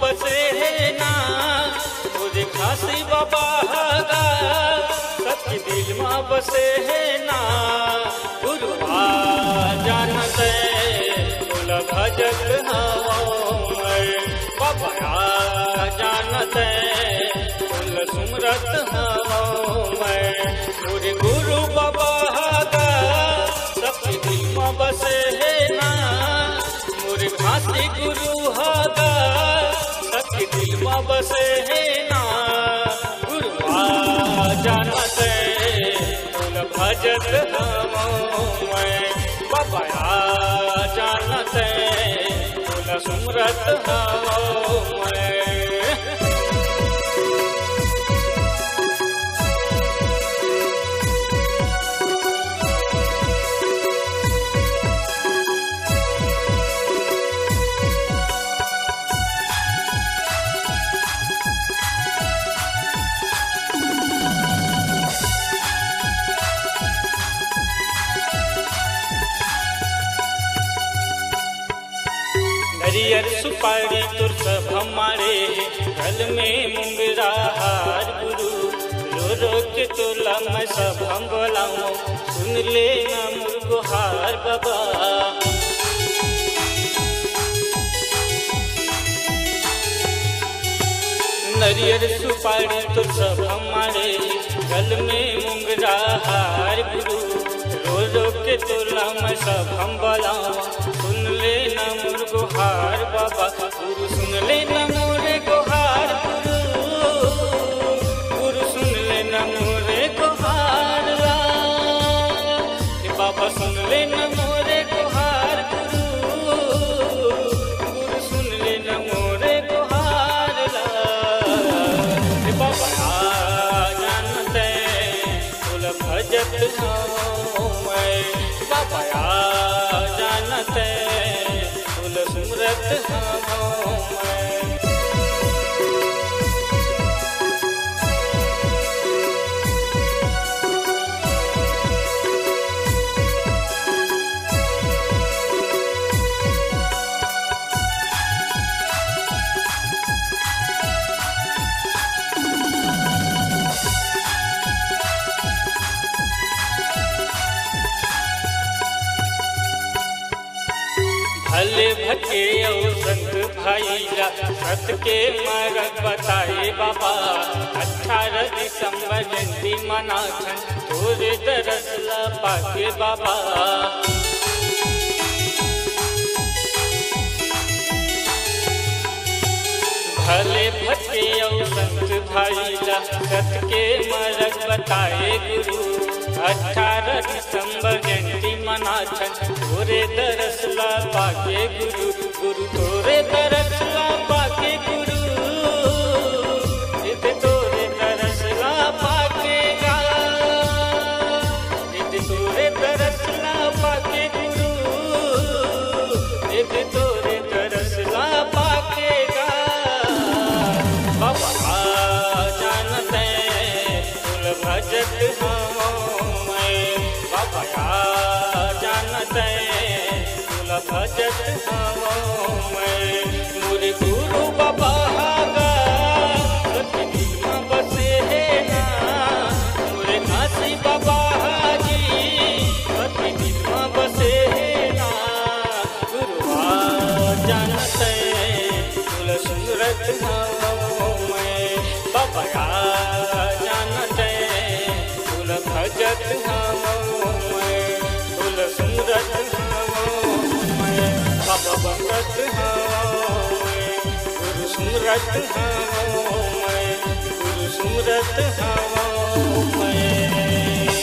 बसे है ना मुझे खासी बाबा हगा सबके दिल में बसे है ना गुरुआ जानते बोला भजत हमें बाबा जानते बोला सुमरत हमें मुझे गुरु बाबा हगा सबके दिल में बसे है ना मुझे खासी गुरु हगा सबके दिल में बसे है ना गुरुआ जानते बोला भजत हमें बाबा जानते बोला सुमरत हमें। हरियर सुपारी तुर सब हमारे गल में मुंगरा हार गुरु रो रो के तोला मैं सब हम बोलाऊं सुन ले ना मुर्गो हार बाबा। नरियर सुपारी तुर सब हमारे गल में मुंगरा हार गुरु रो रो के तोला मैं सब हम बोलाऊं सुन ले ना मोर गुहार बाबा गुरु सुन ले ना मोरे गुहार गुरु सुन ले ना मोरे गुहार ला बाबा सुन ले ना मोरे गुहार गुरु सुन ले ना मोरे गुहार ला बाबा जानते बोला भजत हमें बाबा जानते बोला सुमरत हमें। भले भके संत भाईला सत के मार्ग बताए बाबा 18 दिसंबर जयंती मनाथन तोरे दरसला पाके बाबा। भले भके संत भाईला सत के मार्ग बताए गुरु 18 दिसंबर जयंती मनाथन तोरे दरसला पाके गुरु गुरु तोरे दरसला पाके गुरु नित तोरे दरसला पाके गा नित तोरे दरसला पाके गुरु नित तोरे दरसला पाके गा बाबा जानते बोल भजत हमें बाबा जानते बोला भजत हमें मोरे गुरु बाबा हगा सबके दिल में बसे है ना मोरे खासी बाबा हाजी सबके दिल में बसे है ना गुरुआ जानते बोला सुमरत हमें बाबा जानते बोला भजत हमें बोला सुमरत हमें बाबा भगत हमें गुरु सुमरत हमें गुरु सुमरत हमें।